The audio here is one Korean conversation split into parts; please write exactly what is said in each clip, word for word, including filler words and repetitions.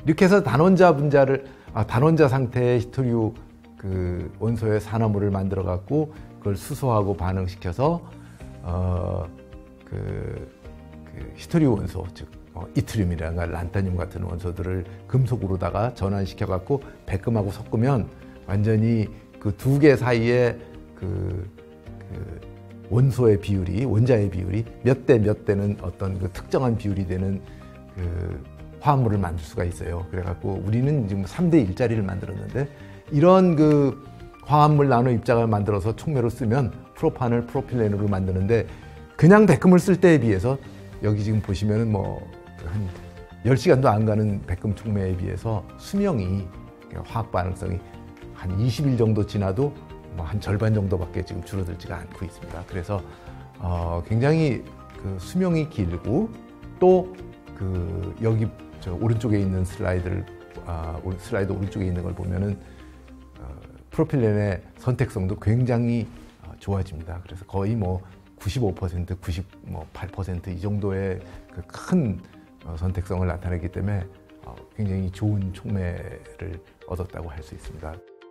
이렇게 해서 단원자 분자를 아, 단원자 상태의 히토류 그 원소의 산화물을 만들어 갖고 그걸 수소하고 반응시켜서 어, 그, 그 히토류 원소 즉 어, 이트륨이라든가 란타늄 같은 원소들을 금속으로다가 전환시켜 갖고 백금하고 섞으면 완전히 그 두 개 사이에 그, 그 원소의 비율이 원자의 비율이 몇 대 몇 대는 어떤 그 특정한 비율이 되는 그 화합물을 만들 수가 있어요. 그래갖고 우리는 지금 삼 대 일짜리를 만들었는데 이런 그 화합물 나노 입자를 만들어서 촉매로 쓰면 프로판을 프로필렌으로 만드는데 그냥 백금을 쓸 때에 비해서 여기 지금 보시면은 뭐 한 열 시간도 안 가는 백금 촉매에 비해서 수명이 화학 반응성이 한 이십 일 정도 지나도 뭐 한 절반 정도밖에 지금 줄어들지가 않고 있습니다. 그래서 어 굉장히 그 수명이 길고 또 그 여기 저 오른쪽에 있는 슬라이드를 아, 슬라이드 오른쪽에 있는 걸 보면은 어, 프로필렌의 선택성도 굉장히 어, 좋아집니다. 그래서 거의 뭐 구십오 퍼센트, 구십팔 퍼센트 이 정도의 그 큰 어, 선택성을 나타내기 때문에 어, 굉장히 좋은 촉매를 얻었다고 할 수 있습니다.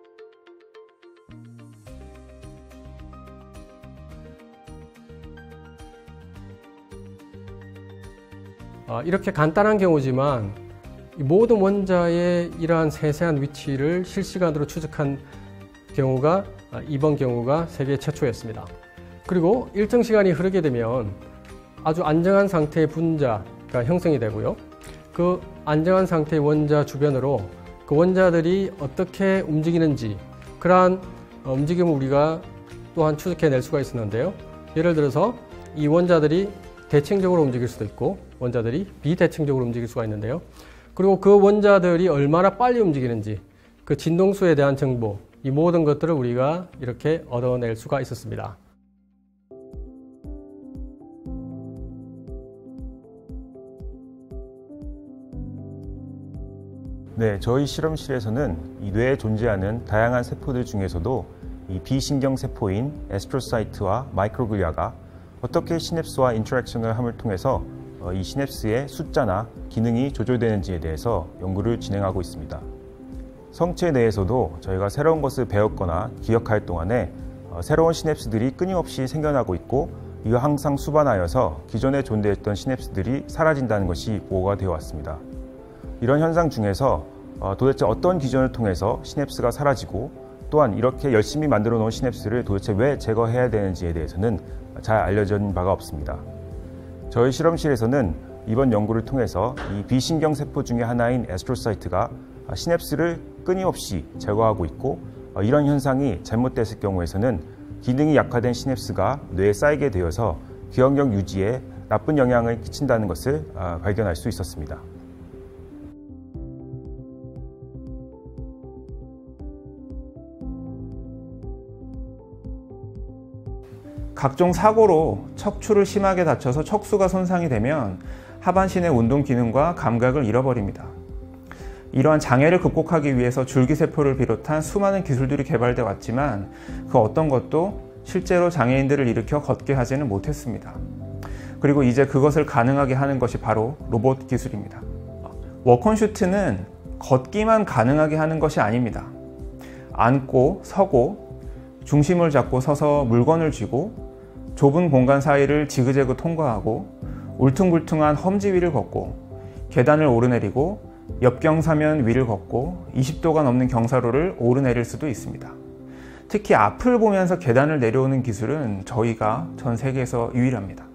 어, 이렇게 간단한 경우지만 이 모든 원자의 이러한 세세한 위치를 실시간으로 추적한 경우가 어, 이번 경우가 세계 최초였습니다. 그리고 일정 시간이 흐르게 되면 아주 안정한 상태의 분자가 형성이 되고요. 그 안정한 상태의 원자 주변으로 그 원자들이 어떻게 움직이는지 그러한 움직임을 우리가 또한 추적해낼 수가 있었는데요. 예를 들어서 이 원자들이 대칭적으로 움직일 수도 있고 원자들이 비대칭적으로 움직일 수가 있는데요. 그리고 그 원자들이 얼마나 빨리 움직이는지 그 진동수에 대한 정보 이 모든 것들을 우리가 이렇게 얻어낼 수가 있었습니다. 네, 저희 실험실에서는 이 뇌에 존재하는 다양한 세포들 중에서도 이 비신경 세포인 에스트로사이트와 마이크로글리아가 어떻게 시냅스와 인터랙션을 함을 통해서 이 시냅스의 숫자나 기능이 조절되는지에 대해서 연구를 진행하고 있습니다. 성체 내에서도 저희가 새로운 것을 배웠거나 기억할 동안에 새로운 시냅스들이 끊임없이 생겨나고 있고 이가 항상 수반하여서 기존에 존재했던 시냅스들이 사라진다는 것이 보고가 되어 왔습니다. 이런 현상 중에서 도대체 어떤 기전을 통해서 시냅스가 사라지고 또한 이렇게 열심히 만들어 놓은 시냅스를 도대체 왜 제거해야 되는지에 대해서는 잘 알려진 바가 없습니다. 저희 실험실에서는 이번 연구를 통해서 이 비신경 세포 중에 하나인 에스트로사이트가 시냅스를 끊임없이 제거하고 있고 이런 현상이 잘못됐을 경우에서는 기능이 약화된 시냅스가 뇌에 쌓이게 되어서 기억력 유지에 나쁜 영향을 끼친다는 것을 발견할 수 있었습니다. 각종 사고로 척추를 심하게 다쳐서 척수가 손상이 되면 하반신의 운동 기능과 감각을 잃어버립니다. 이러한 장애를 극복하기 위해서 줄기세포를 비롯한 수많은 기술들이 개발되어 왔지만 그 어떤 것도 실제로 장애인들을 일으켜 걷게 하지는 못했습니다. 그리고 이제 그것을 가능하게 하는 것이 바로 로봇 기술입니다. 워컨슈트는 걷기만 가능하게 하는 것이 아닙니다. 앉고 서고 중심을 잡고 서서 물건을 쥐고 좁은 공간 사이를 지그재그 통과하고 울퉁불퉁한 험지 위를 걷고 계단을 오르내리고 옆경사면 위를 걷고 이십 도가 넘는 경사로를 오르내릴 수도 있습니다. 특히 앞을 보면서 계단을 내려오는 기술은 저희가 전 세계에서 유일합니다.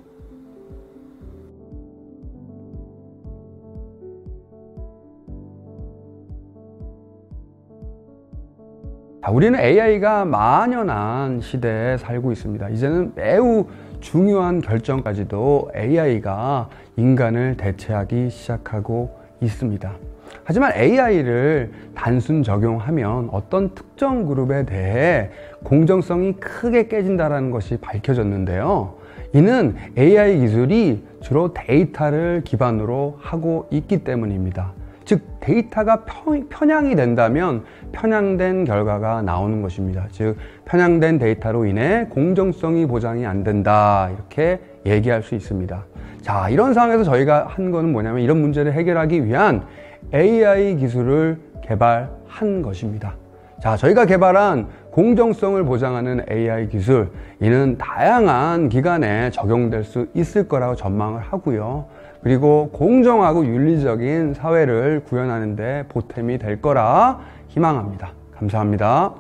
우리는 에이아이가 만연한 시대에 살고 있습니다. 이제는 매우 중요한 결정까지도 에이아이가 인간을 대체하기 시작하고 있습니다. 하지만 에이아이를 단순 적용하면 어떤 특정 그룹에 대해 공정성이 크게 깨진다는 것이 밝혀졌는데요. 이는 에이아이 기술이 주로 데이터를 기반으로 하고 있기 때문입니다. 즉 데이터가 편향이 된다면 편향된 결과가 나오는 것입니다. 즉 편향된 데이터로 인해 공정성이 보장이 안 된다 이렇게 얘기할 수 있습니다. 자, 이런 상황에서 저희가 한 거는 뭐냐면 이런 문제를 해결하기 위한 에이아이 기술을 개발한 것입니다. 자, 저희가 개발한 공정성을 보장하는 에이아이 기술, 이는 다양한 기관에 적용될 수 있을 거라고 전망을 하고요. 그리고 공정하고 윤리적인 사회를 구현하는 데 보탬이 될 거라 희망합니다. 감사합니다.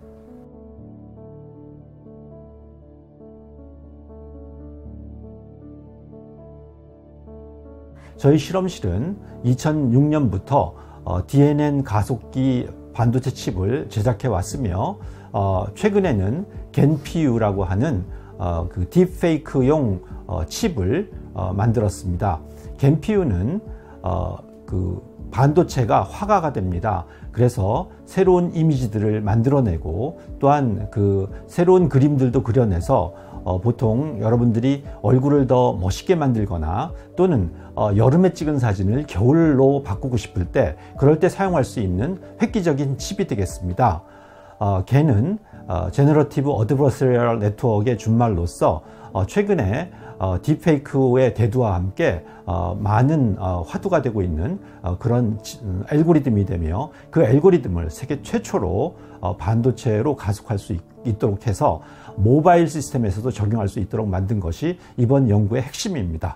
저희 실험실은 이천육 년부터 어, 디엔엔 가속기 반도체 칩을 제작해 왔으며 어, 최근에는 겐피유라고 하는 어, 그 딥페이크용 어, 칩을 어, 만들었습니다. 겐피유는 어, 그 반도체가 화가가 됩니다. 그래서 새로운 이미지들을 만들어내고 또한 그 새로운 그림들도 그려내서 어, 보통 여러분들이 얼굴을 더 멋있게 만들거나 또는 어, 여름에 찍은 사진을 겨울로 바꾸고 싶을 때 그럴 때 사용할 수 있는 획기적인 칩이 되겠습니다. 어, 걔는 어, 제너러티브 어드버서리얼 네트워크의 준말로서 어, 최근에 어, 딥페이크의 대두와 함께 어, 많은 어, 화두가 되고 있는 어, 그런 음, 알고리즘이 되며 그 알고리즘을 세계 최초로 어, 반도체로 가속할 수 있, 있도록 해서 모바일 시스템에서도 적용할 수 있도록 만든 것이 이번 연구의 핵심입니다.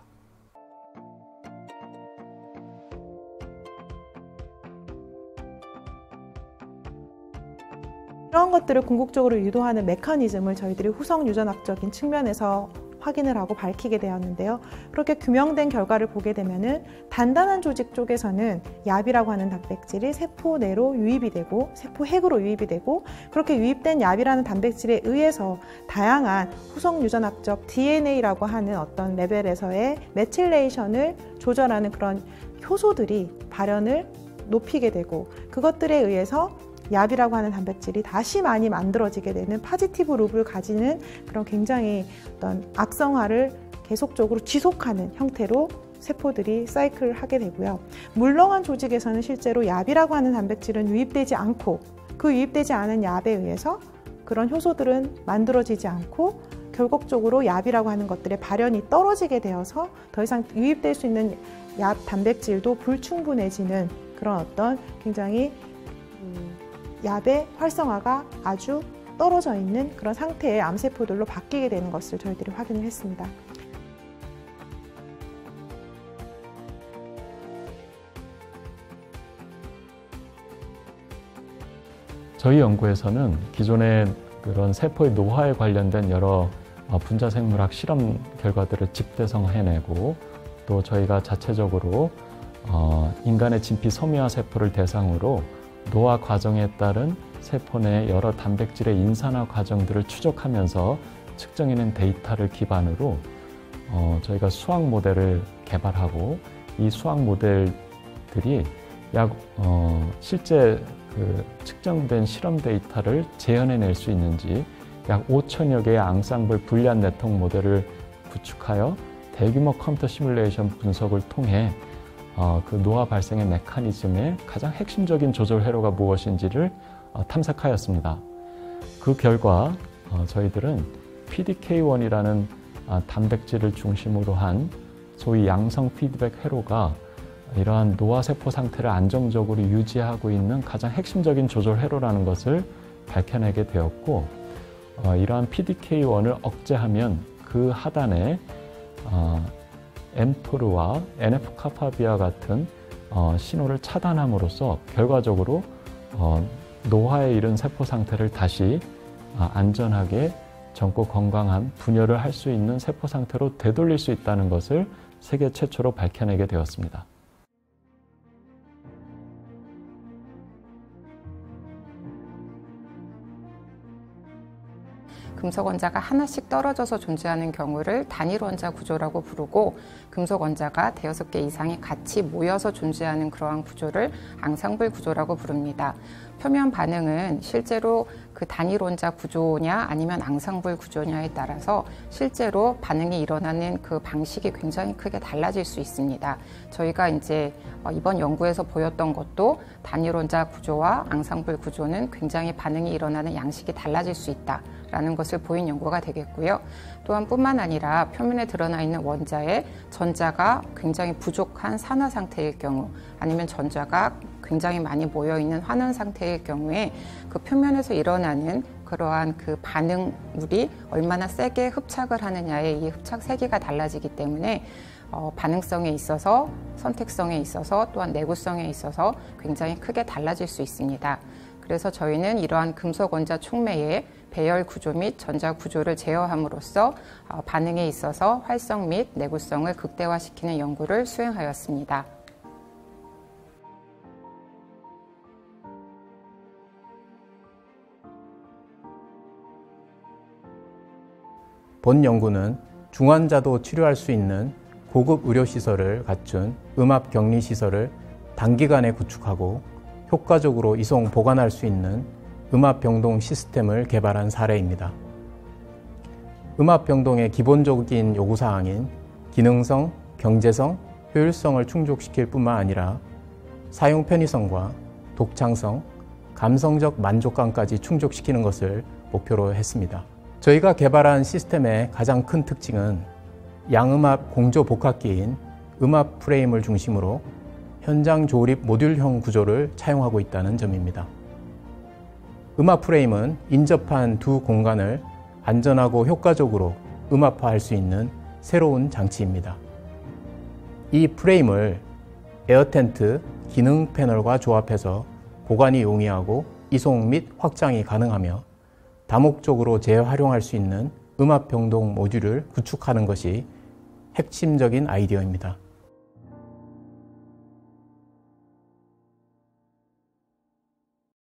이런 것들을 궁극적으로 유도하는 메커니즘을 저희들이 후성 유전학적인 측면에서 확인을 하고 밝히게 되었는데요. 그렇게 규명된 결과를 보게 되면은 단단한 조직 쪽에서는 얍이라고 하는 단백질이 세포 내로 유입이 되고 세포 핵으로 유입이 되고 그렇게 유입된 얍이라는 단백질에 의해서 다양한 후성 유전학적 디엔에이라고 하는 어떤 레벨에서의 메틸레이션을 조절하는 그런 효소들이 발현을 높이게 되고 그것들에 의해서 얍이라고 하는 단백질이 다시 많이 만들어지게 되는 파지티브 룹을 가지는 그런 굉장히 어떤 악성화를 계속적으로 지속하는 형태로 세포들이 사이클을 하게 되고요. 물렁한 조직에서는 실제로 얍이라고 하는 단백질은 유입되지 않고 그 유입되지 않은 얍에 의해서 그런 효소들은 만들어지지 않고 결국적으로 얍이라고 하는 것들의 발현이 떨어지게 되어서 더 이상 유입될 수 있는 얍 단백질도 불충분해지는 그런 어떤 굉장히 얍의 활성화가 아주 떨어져 있는 그런 상태의 암세포들로 바뀌게 되는 것을 저희들이 확인을 했습니다. 저희 연구에서는 기존의 그런 세포의 노화에 관련된 여러 분자생물학 실험 결과들을 집대성해내고 또 저희가 자체적으로 인간의 진피 섬유화 세포를 대상으로 노화 과정에 따른 세포 내 여러 단백질의 인산화 과정들을 추적하면서 측정해낸 데이터를 기반으로 어, 저희가 수학 모델을 개발하고 이 수학 모델들이 약 어, 실제 그 측정된 실험 데이터를 재현해낼 수 있는지 약 오천여 개의 앙상블 불리한 네트워크 모델을 구축하여 대규모 컴퓨터 시뮬레이션 분석을 통해 어, 그 노화 발생의 메커니즘의 가장 핵심적인 조절 회로가 무엇인지를 어, 탐색하였습니다. 그 결과 어, 저희들은 피디케이 원이라는 어, 단백질을 중심으로 한 소위 양성 피드백 회로가 이러한 노화세포 상태를 안정적으로 유지하고 있는 가장 핵심적인 조절 회로라는 것을 밝혀내게 되었고 어, 이러한 피디케이 원을 억제하면 그 하단에 어, 엠토르와 엔에프카파비와 같은 어, 신호를 차단함으로써 결과적으로 어, 노화에 이른 세포 상태를 다시 어, 안전하게 젊고 건강한 분열을 할 수 있는 세포 상태로 되돌릴 수 있다는 것을 세계 최초로 밝혀내게 되었습니다. 금속 원자가 하나씩 떨어져서 존재하는 경우를 단일 원자 구조라고 부르고 금속 원자가 대여섯 개 이상이 같이 모여서 존재하는 그러한 구조를 앙상블 구조라고 부릅니다. 표면 반응은 실제로 그 단일원자 구조냐 아니면 앙상블 구조냐에 따라서 실제로 반응이 일어나는 그 방식이 굉장히 크게 달라질 수 있습니다. 저희가 이제 이번 연구에서 보였던 것도 단일원자 구조와 앙상블 구조는 굉장히 반응이 일어나는 양식이 달라질 수 있다라는 것을 보인 연구가 되겠고요. 또한 뿐만 아니라 표면에 드러나 있는 원자의 전자가 굉장히 부족한 산화 상태일 경우 아니면 전자가 굉장히 많이 모여있는 환원 상태일 경우에 그 표면에서 일어나는 그러한 그 반응물이 얼마나 세게 흡착을 하느냐에 이 흡착 세기가 달라지기 때문에 어, 반응성에 있어서 선택성에 있어서 또한 내구성에 있어서 굉장히 크게 달라질 수 있습니다. 그래서 저희는 이러한 금속 원자 촉매의 배열 구조 및 전자 구조를 제어함으로써 어, 반응에 있어서 활성 및 내구성을 극대화시키는 연구를 수행하였습니다. 본 연구는 중환자도 치료할 수 있는 고급 의료시설을 갖춘 음압격리시설을 단기간에 구축하고 효과적으로 이송 보관할 수 있는 음압병동 시스템을 개발한 사례입니다. 음압병동의 기본적인 요구사항인 기능성, 경제성, 효율성을 충족시킬 뿐만 아니라 사용 편의성과 독창성, 감성적 만족감까지 충족시키는 것을 목표로 했습니다. 저희가 개발한 시스템의 가장 큰 특징은 양음압 공조 복합기인 음압 프레임을 중심으로 현장 조립 모듈형 구조를 차용하고 있다는 점입니다. 음압 프레임은 인접한 두 공간을 안전하고 효과적으로 음압화할 수 있는 새로운 장치입니다. 이 프레임을 에어텐트 기능 패널과 조합해서 보관이 용이하고 이송 및 확장이 가능하며 다목적으로 재활용할 수 있는 음압병동 모듈을 구축하는 것이 핵심적인 아이디어입니다.